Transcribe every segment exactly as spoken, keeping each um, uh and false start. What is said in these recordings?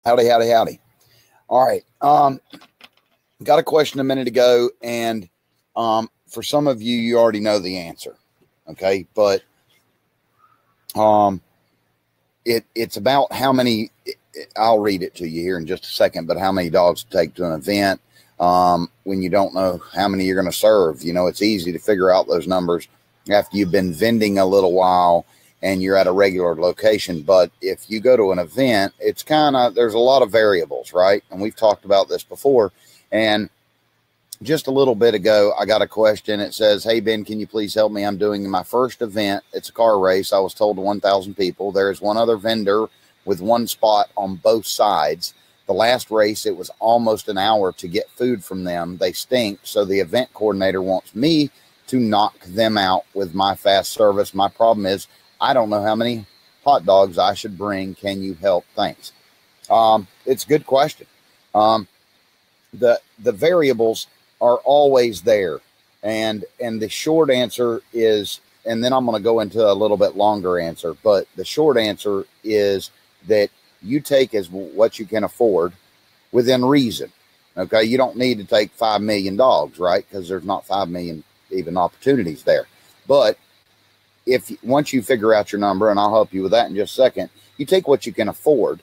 Howdy, howdy, howdy. All right. Um, got a question a minute ago, and um, for some of you, you already know the answer. Okay, but um, it it's about how many. I'll read it to you here in just a second. But how many dogs to take to an event um, when you don't know how many you're going to serve? You know, it's easy to figure out those numbers after you've been vending a little while and you're at a regular location. But if you go to an event, it's kind of, there's a lot of variables, right? And we've talked about this before. And just a little bit ago, I got a question. It says, hey, Ben, can you please help me? I'm doing my first event. It's a car race. I was told to one thousand people. There is one other vendor with one spot on both sides. The last race, it was almost an hour to get food from them. They stink. So the event coordinator wants me to knock them out with my fast service. My problem is, I don't know how many hot dogs I should bring. Can you help? Thanks. Um, it's a good question. Um, the, the variables are always there. And, and the short answer is, and then I'm going to go into a little bit longer answer, but the short answer is that you take as what you can afford within reason. Okay. You don't need to take five million dogs, right? Because there's not five million even opportunities there. But if once you figure out your number, and I'll help you with that in just a second, you take what you can afford.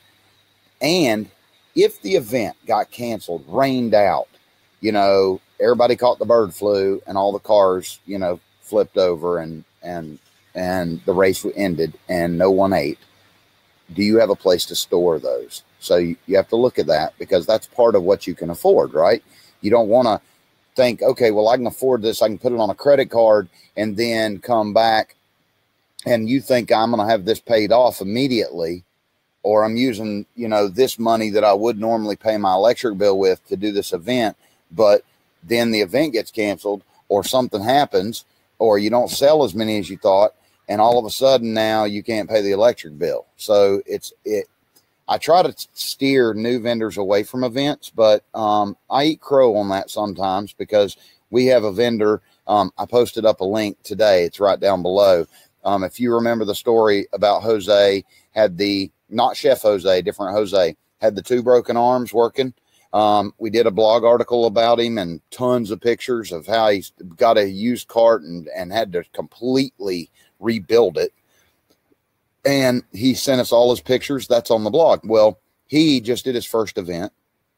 And if the event got canceled, rained out, you know, everybody caught the bird flu and all the cars, you know, flipped over and, and, and the race ended and no one ate, do you have a place to store those? So you, you have to look at that, because that's part of what you can afford, right? You don't want to think, okay, well, I can afford this. I can put it on a credit card and then come back and you think I'm going to have this paid off immediately, or I'm using, you know, this money that I would normally pay my electric bill with to do this event, but then the event gets canceled or something happens, or you don't sell as many as you thought. And all of a sudden now you can't pay the electric bill. So it's, it, I try to steer new vendors away from events, but um, I eat crow on that sometimes, because we have a vendor. Um, I posted up a link today. It's right down below. Um, if you remember the story about Jose, had the, not Chef Jose, different Jose, had the two broken arms working. Um, we did a blog article about him and tons of pictures of how he's got a used cart and, and had to completely rebuild it. And he sent us all his pictures. That's on the blog. Well, he just did his first event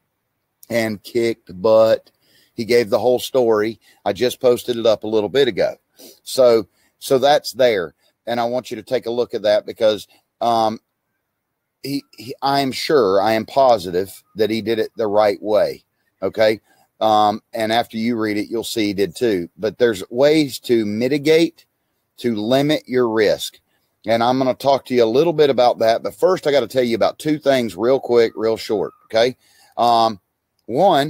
and kicked butt. He gave the whole story. I just posted it up a little bit ago. So, so that's there. And I want you to take a look at that, because um, he, he, I am sure, I am positive that he did it the right way. Okay. Um, and after you read it, you'll see he did too. But there's ways to mitigate, to limit your risk. And I'm going to talk to you a little bit about that. But first, I got to tell you about two things real quick, real short. Okay. Um, one,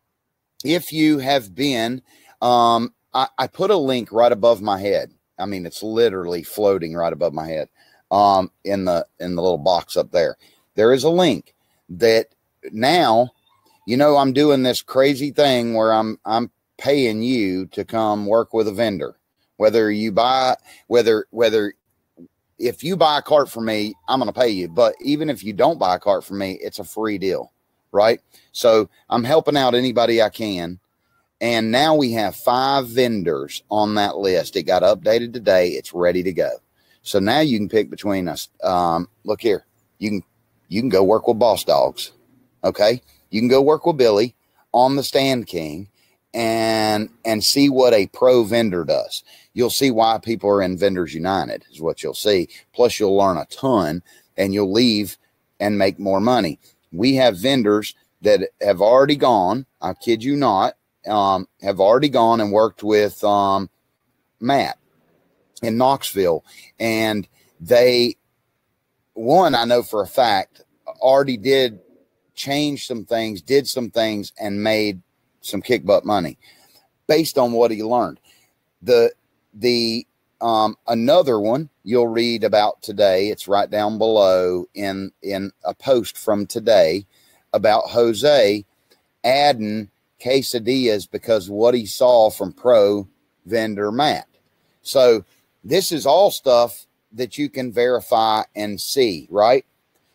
if you have been, um, I, I put a link right above my head. I mean, it's literally floating right above my head, um, in the, in the little box up there. There is a link that now, you know, I'm doing this crazy thing where I'm, I'm paying you to come work with a vendor, whether you buy, whether, whether, if you buy a cart from me, I'm going to pay you. But even if you don't buy a cart from me, it's a free deal, right? So I'm helping out anybody I can. And now we have five vendors on that list. It got updated today. It's ready to go. So now you can pick between us. Um, look here, you can, you can go work with Boss Dogs. Okay. You can go work with Billy on the Stand King and, and see what a pro vendor does. You'll see why people are in Vendors United is what you'll see. Plus you'll learn a ton and you'll leave and make more money. We have vendors that have already gone. I kid you not. Um, have already gone and worked with um, Matt in Knoxville. And they, one, I know for a fact, already did change some things, did some things, and made some kick butt money based on what he learned. The, the, um, another one you'll read about today, it's right down below in, in a post from today about Jose adding quesadillas because of what he saw from pro vendor Matt. So this is all stuff that you can verify and see, right?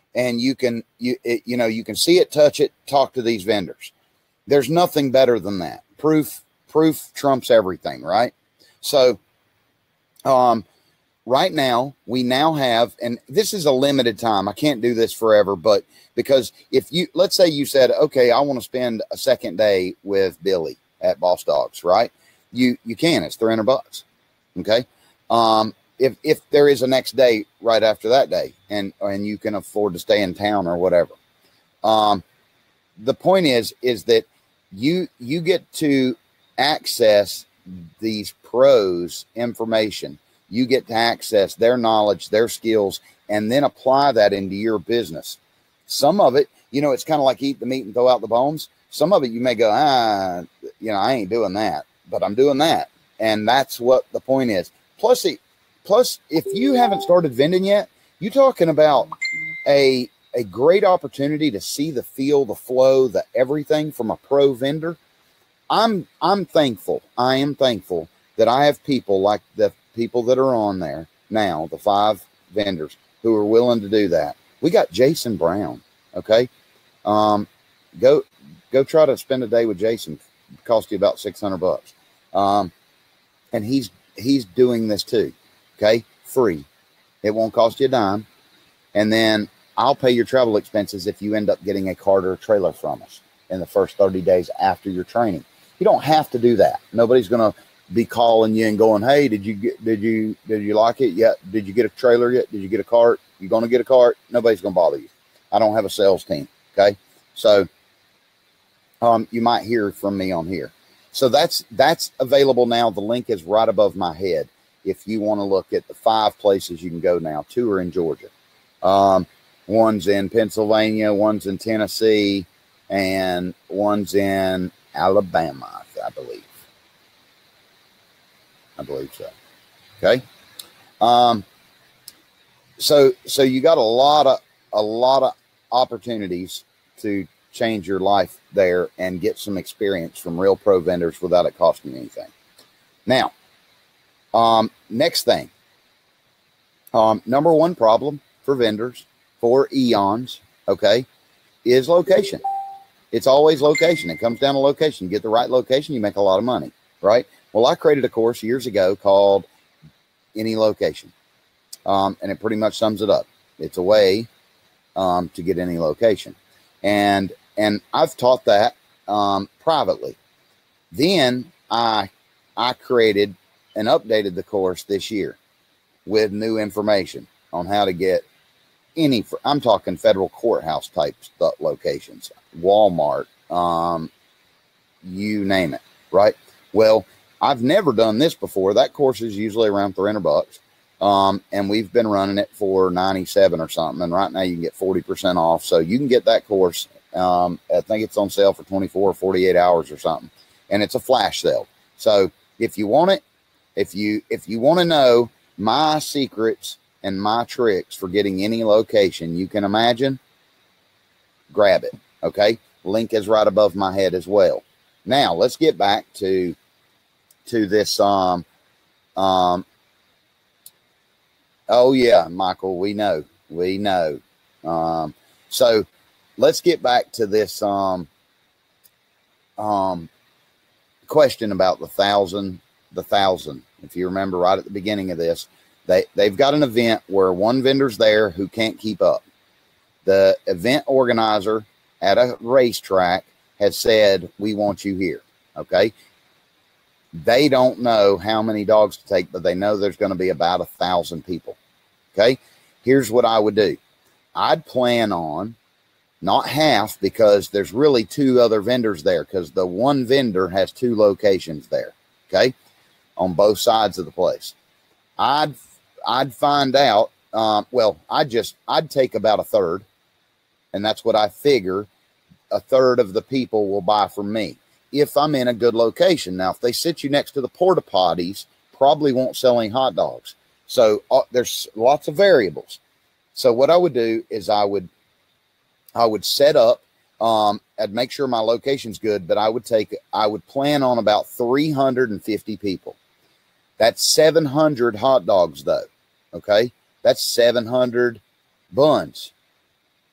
and you can, you, it, you know, you can see it, touch it, talk to these vendors. There's nothing better than that. Proof, proof trumps everything, right? So, um, right now we now have, and this is a limited time. I can't do this forever, but because if you, let's say you said, okay, I want to spend a second day with Billy at Boss Dogs, right? You, you can, it's three hundred bucks. Okay. Um, if, if there is a next day right after that day, and, and you can afford to stay in town or whatever. Um, the point is, is that you, you get to access these pros information. You get to access their knowledge, their skills, and then apply that into your business. Some of it, you know, it's kind of like eat the meat and throw out the bones. Some of it you may go, ah, you know, I ain't doing that, but I'm doing that. And that's what the point is. Plus, it, plus, if you haven't started vending yet, you're talking about a, a great opportunity to see the feel, the flow, the everything from a pro vendor. I'm, I'm thankful. I am thankful that I have people like the people that are on there now, the five vendors who are willing to do that. We got Jason Brown. Okay. Um, go, go try to spend a day with Jason. It cost you about six hundred bucks. Um, and he's, he's doing this too. Okay. Free. It won't cost you a dime. And then I'll pay your travel expenses if you end up getting a cart or a trailer from us in the first thirty days after your training. You don't have to do that. Nobody's going to be calling you and going, hey, did you get, did you, did you like it yet? Did you get a trailer yet? Did you get a cart? You going to get a cart? Nobody's going to bother you. I don't have a sales team. Okay. So, um, you might hear from me on here. So that's, that's available now. The link is right above my head. If you want to look at the five places you can go now, two are in Georgia. Um, one's in Pennsylvania, one's in Tennessee, and one's in Alabama, I believe. I believe so. Okay. Um, so, so you got a lot of, a lot of opportunities to change your life there and get some experience from real pro vendors without it costing you anything. Now, um, next thing, um, number one problem for vendors, for eons, okay, is location. It's always location. It comes down to location. You get the right location, you make a lot of money, right? Well, I created a course years ago called Any Location. Um, and it pretty much sums it up. It's a way um, to get any location. And, and I've taught that um, privately. Then I, I created and updated the course this year with new information on how to get any, I'm talking federal courthouse type stuff, locations, Walmart, um, you name it, right? Well, I've never done this before. That course is usually around three hundred bucks. Um, and we've been running it for ninety-seven or something. And right now you can get forty percent off. So you can get that course. Um, I think it's on sale for twenty-four or forty-eight hours or something. And it's a flash sale. So if you want it, if you, if you want to know my secrets and my tricks for getting any location you can imagine, grab it. Okay. Link is right above my head as well. Now let's get back to, to this, um, um, oh yeah, Michael, we know, we know. Um, so let's get back to this, um, um, question about the thousand, the thousand. If you remember right at the beginning of this, they, they've got an event where one vendor's there who can't keep up. The event organizer at a racetrack has said, we want you here. Okay. They don't know how many dogs to take, but they know there's going to be about a thousand people. Okay. Here's what I would do. I'd plan on not half, because there's really two other vendors there, because the one vendor has two locations there. Okay. On both sides of the place. I'd, I'd find out, um, well, I just, I'd take about a third, and that's what I figure a third of the people will buy from me if I'm in a good location. Now, if they sit you next to the porta potties, probably won't sell any hot dogs. So uh, there's lots of variables. So what I would do is I would, I would set up, um, I'd make sure my location's good, but I would take, I would plan on about three hundred fifty people. That's seven hundred hot dogs though. Okay. That's seven hundred buns.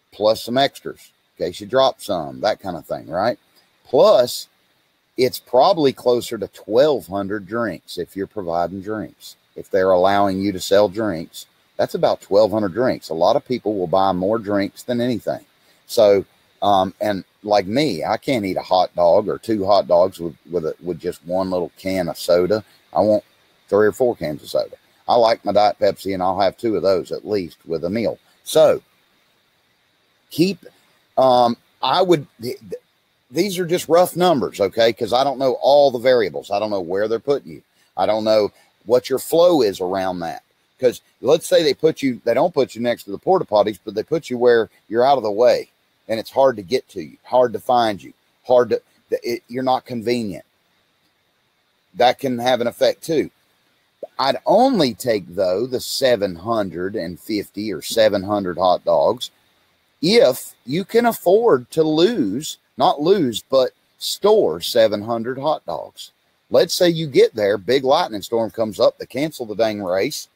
plus some extras in case you drop some, that kind of thing, right? Plus, it's probably closer to twelve hundred drinks if you're providing drinks. If they're allowing you to sell drinks, that's about twelve hundred drinks. A lot of people will buy more drinks than anything. So, um, and like me, I can't eat a hot dog or two hot dogs with with, a, with just one little can of soda. I want three or four cans of soda. I like my Diet Pepsi, and I'll have two of those at least with a meal. So, keep, um, I would... These are just rough numbers, okay? Because I don't know all the variables. I don't know where they're putting you. I don't know what your flow is around that. Because let's say they put you, they don't put you next to the porta potties, but they put you where you're out of the way, and it's hard to get to you, hard to find you, hard to, it, you're not convenient. That can have an effect too. I'd only take, though, the seven hundred fifty or seven hundred hot dogs if you can afford to lose. Not lose, but store seven hundred hot dogs. Let's say you get there, big lightning storm comes up, they cancel the dang race.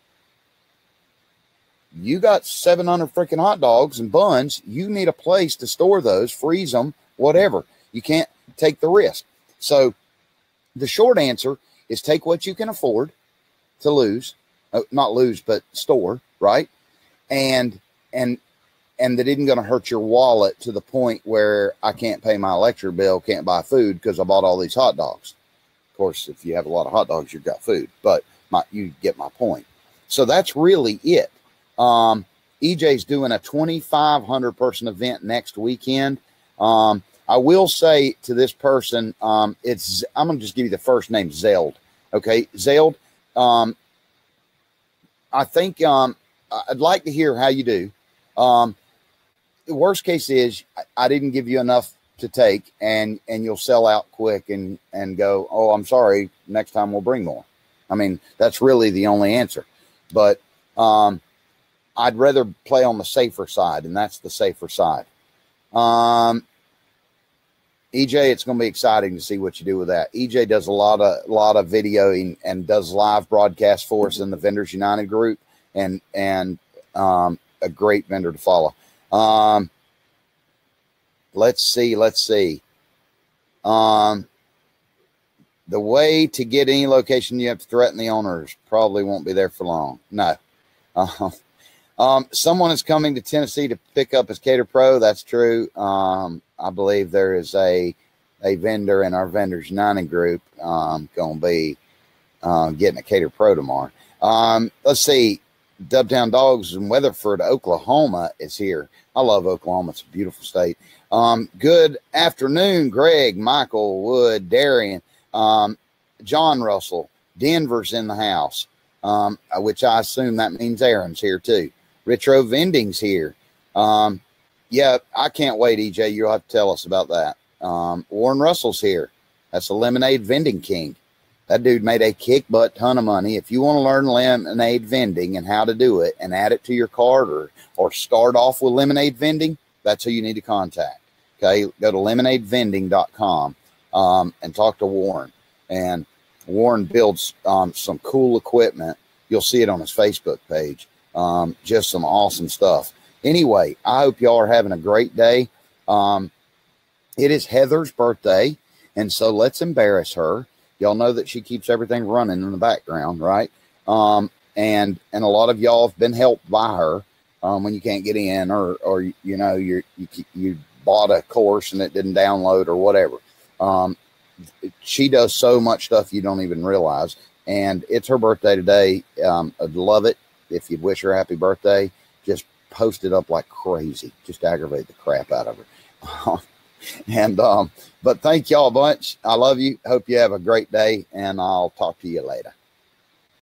You got seven hundred freaking hot dogs and buns. You need a place to store those, freeze them, whatever. You can't take the risk. So the short answer is take what you can afford to lose, uh, not lose, but store, right? And, and, and that isn't going to hurt your wallet to the point where I can't pay my electric bill, can't buy food because I bought all these hot dogs. Of course, if you have a lot of hot dogs, you've got food, but my, you get my point. So that's really it. Um, E J's doing a twenty-five hundred person event next weekend. Um, I will say to this person, um, it's, I'm going to just give you the first name, Zeld. Okay. Zeld. Um, I think, um, I'd like to hear how you do. Um, The worst case is I didn't give you enough to take, and, and you'll sell out quick and, and go, oh, I'm sorry. Next time we'll bring more. I mean, that's really the only answer, but, um, I'd rather play on the safer side, and that's the safer side. Um, E J, it's going to be exciting to see what you do with that. E J does a lot of, lot of videoing and does live broadcasts for us in the Vendors United group, and, and, um, a great vendor to follow. Um, let's see, let's see. Um, the way to get any location, you have to threaten the owners. Probably won't be there for long. No. Uh, um, someone is coming to Tennessee to pick up his Cater Pro. That's true. Um, I believe there is a, a vendor in our Vendors United group, um, going to be, uh, getting a Cater Pro tomorrow. Um, let's see. Dubtown Dogs in Weatherford, Oklahoma is here. I love Oklahoma. It's a beautiful state. Um, good afternoon, Greg, Michael, Wood, Darian, um, John Russell. Denver's in the house, um, which I assume that means Aaron's here too. Retro Vending's here. Um, yeah, I can't wait, E J. You'll have to tell us about that. Um, Warren Russell's here. That's a Lemonade Vending King. That dude made a kick butt ton of money. If you want to learn lemonade vending and how to do it and add it to your cart, or, or start off with lemonade vending, that's who you need to contact. Okay. Go to lemonade vending dot com, um, and talk to Warren. And Warren builds, um, some cool equipment. You'll see it on his Facebook page. Um, just some awesome stuff. Anyway, I hope y'all are having a great day. Um, it is Heather's birthday, and so let's embarrass her. Y'all know that she keeps everything running in the background, right? Um, and, and a lot of y'all have been helped by her, um, when you can't get in, or, or, you know, you're, you, you bought a course and it didn't download or whatever. Um, she does so much stuff you don't even realize, and it's her birthday today. Um, I'd love it if you'd wish her happy birthday. Just post it up like crazy. Just aggravate the crap out of her. And, um, but thank y'all a bunch. I love you. Hope you have a great day, and I'll talk to you later.